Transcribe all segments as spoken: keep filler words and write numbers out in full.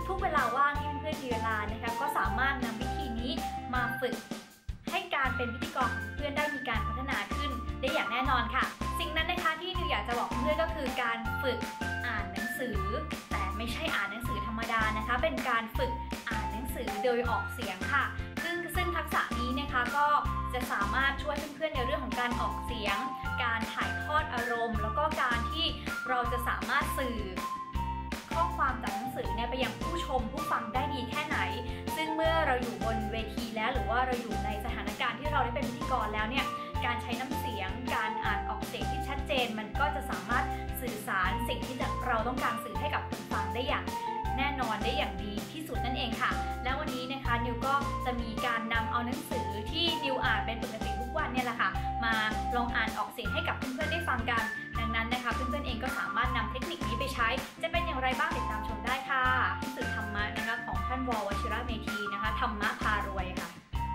ทุกๆเวลาว่างที่เพื่อนๆมีเวลานะคะก็สามารถนำวิธีนี้มาฝึกให้การเป็นพิธีกรของเพื่อนได้มีการพัฒนาขึ้นได้อย่างแน่นอนค่ะสิ่งนั้นนะคะที่นิวอยากจะบอกเพื่อนก็คือการฝึกอ่านหนังสือแต่ไม่ใช่อ่านหนังสือธรรมดานะคะเป็นการฝึกอ่านหนังสือโดยออกเสียงค่ะซึ่งซึ่งทักษะนี้นะคะก็จะสามารถช่วยเพื่อนๆในเรื่องของการออกเสียงการถ่ายทอดอารมณ์แล้วก็การที่เราจะสามารถสื่อข้อความจากหนังสือเนี่ยไปยังผู้ชมผู้ฟังได้ดีแค่ไหนซึ่งเมื่อเราอยู่บนเวทีแล้วหรือว่าเราอยู่ในสถานการณ์ที่เราได้เป็นพิธีกรแล้วเนี่ยการใช้น้ำเสียงการอ่านออกเสียงที่ชัดเจนมันก็จะสามารถสื่อสารสิ่งที่เราต้องการสื่อให้กับผู้ฟังได้อย่างแน่นอนได้อย่างดีที่สุดนั่นเองค่ะแล้ววันนี้นะคะนิวก็จะมีการนำเอาหนังสือที่นิวอ่านเป็นปกติทุกวันเนี่ยแหละค่ะมาลองอ่านออกเสียงให้กับเพื่อนๆได้ฟังกันดังนั้นนะคะเพื่อนๆเองก็สามารถนำเทคนิคนี้ไปใช้จะเป็นอย่างไรบ้างติดตามชมได้ค่ะหนังสือธรรมะนะคะของท่านว.วชิระเมธีนะคะธรรมะพารวยค่ะ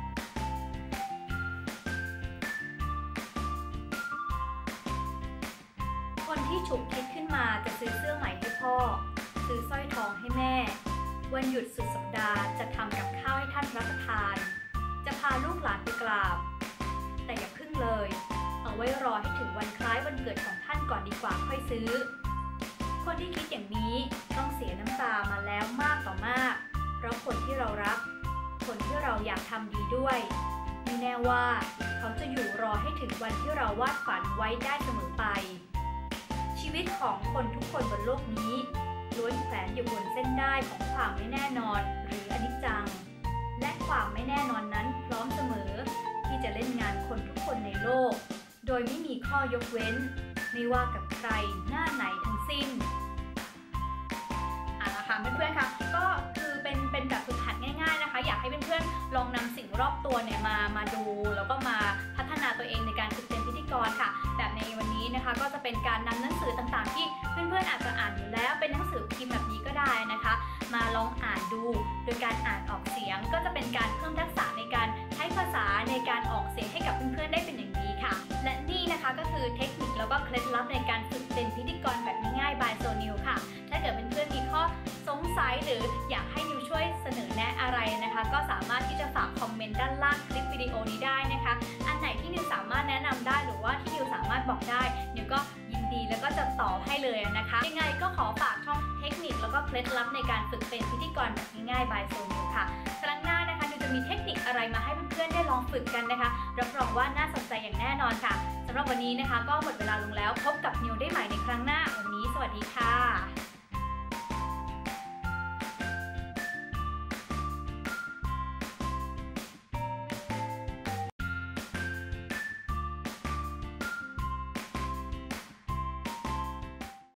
คนที่ฉุกคิดขึ้นมาจะซื้อเสื้อใหม่ให้พ่อซื้อสร้อยทองให้แม่วันหยุดสุดสัปดาห์จะทำกับข้าวให้ท่านรับประทานจะพาลูกหลานไปกราบแต่อย่าพึ่งเลยเอาไว้รอให้ถึงวันคล้ายวันเกิดของท่านก่อนดีกว่าค่อยซื้อคนที่คิดอย่างนี้ต้องเสียน้ำตามาแล้วมากต่อมากเพราะคนที่เรารักคนที่เราอยากทำดีด้วยไม่แน่ว่าเขาจะอยู่รอให้ถึงวันที่เราวาดฝันไว้ได้เสมอไปชีวิตของคนทุกคนบนโลกนี้ล้วนแฝงอยู่บนเส้นได้ของความไม่แน่นอนหรืออนิจจังและความไม่แน่นอนนั้นพร้อมเสมอที่จะเล่นงานคนทุกคนในโลกโดยไม่มีข้อยกเว้นไม่ว่ากับใครหน้าไหนทั้งสิ้นอ่ะนะคะเพื่อนๆค่ะก็คือเป็นเป็นแบบฝึกหัดง่ายๆนะคะอยากให้เพื่อนๆลองนำสิ่งรอบตัวเนี่ยมามาดูแล้วก็มาพัฒนาตัวเองในการฝึกเป็นพิธีกรค่ะแบบในวันนี้นะคะก็จะเป็นการนำหนังสือต่างๆที่เพื่อนๆอาจจะอ่านอยู่แล้วเป็นหนังสือพิมพ์แบบนี้ก็ได้นะคะมาลองอ่านดูโดยการอ่านออกเสียงก็จะเป็นการเพิ่มทักษะในการใช้ภาษาในการออกเสียงให้กับเพื่อนๆได้เป็นอย่างดีค่ะและนี่นะคะก็คือเทคนิคแล้วก็เคล็ดลับในการฝึกเป็นพิธีกรแบบง่ายๆ by โซนิวค่ะถ้าเกิดเพื่อนๆมีข้อสงสัยหรืออยากให้นิวช่วยเสนอแนะอะไรนะคะก็สามารถที่จะฝากคอมเมนต์ด้านล่างคลิปวิดีโอนี้ได้นะคะอันไหนที่นิวสามารถแนะนำได้หรือว่าที่นิวสามารถบอกได้นิวก็ยินดีแล้วก็จะตอบให้เลยนะคะยังไงก็ขอฝากช่องเทคนิคแล้วก็เคล็ดลับในการฝึกเป็นพิธีกรแบบง่ายๆ by โซนิวค่ะครั้งหน้านะคะนิวจะมีเทคนิคอะไรมาให้เพื่อนๆได้ลองฝึกกันนะคะรับรองว่าน่าสนใจอย่างแน่นอนค่ะสำหรับวันนี้นะคะก็หมดเวลาลงแล้วพบกับนิวได้ใหม่ในครั้งหน้าวันนี้สวัสดีค่ะ